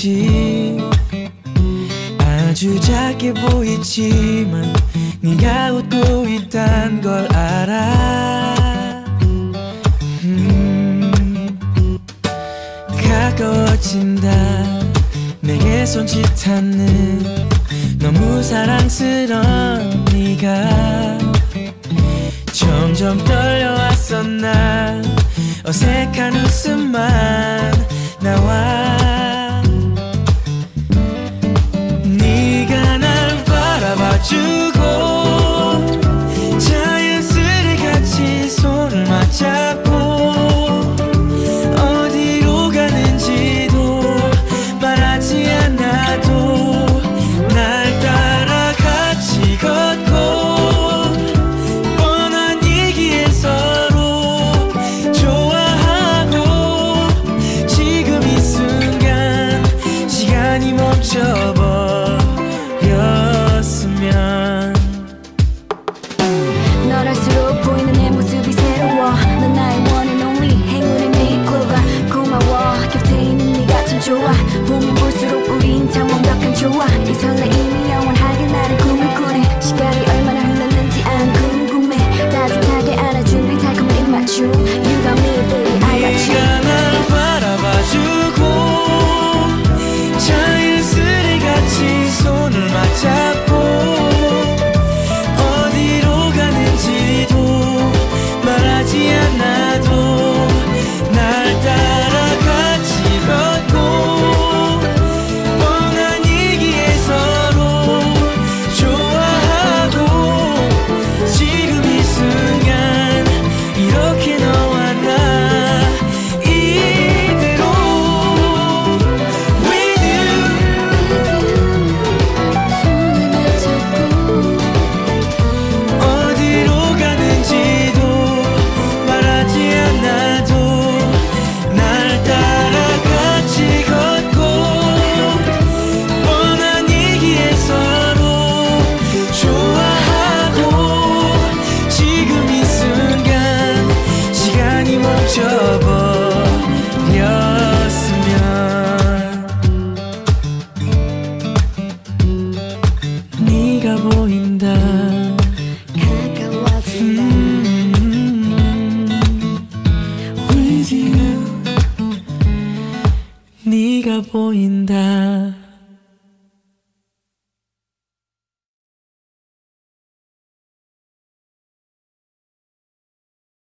보이지 아주 작게 보이지만 네가 웃고 있단 걸 알아. 가까워진다 내게 손짓하는 너무 사랑스러운 네가 점점 떨려왔어. 난 어색한 웃음만 나와. 네가 날 바라봐주고 자연스레 같이 손을 맞잡고 어디로 가는지도 말하지 않아도 날 따라 같이 걷고 뻔한 얘기에 서로 좋아하고 지금 이 순간 시간이 멈춰버렸으면. 널 할수록 보이는 내 모습이 새로워. 넌 나의 one and only 행운의 내 clover. 고마워 곁에 있는 네가 참 좋아. 보면 볼수록 우린 참 완벽한 조화. 이 설레임이 영원하게 나를 꿈을 꾸네. 시간이 얼마나 흘렀는지 안 궁금해. 따뜻하게 안아준 뒤 달콤한 입맞춤. You got me baby I got you. 네가 날 바라봐주고 자연스레 같이 손을 맞잡고 어디로 가는지도 말하지 않아도 날 따라 같이 걷고 뻔한 얘기에 서로 좋아하고 지금 이 순간 이렇게 너와 나 이대로 with you. 손을 맞잡고 어디로 가는지도 말하지 않아도 날 따라 같이 걷고 뻔한 얘기에 서로 좋아하고 지금 이 순간 시간이 멈춰버렸으면. 네가 보인다 가까워진다. with you. 네가 보인다.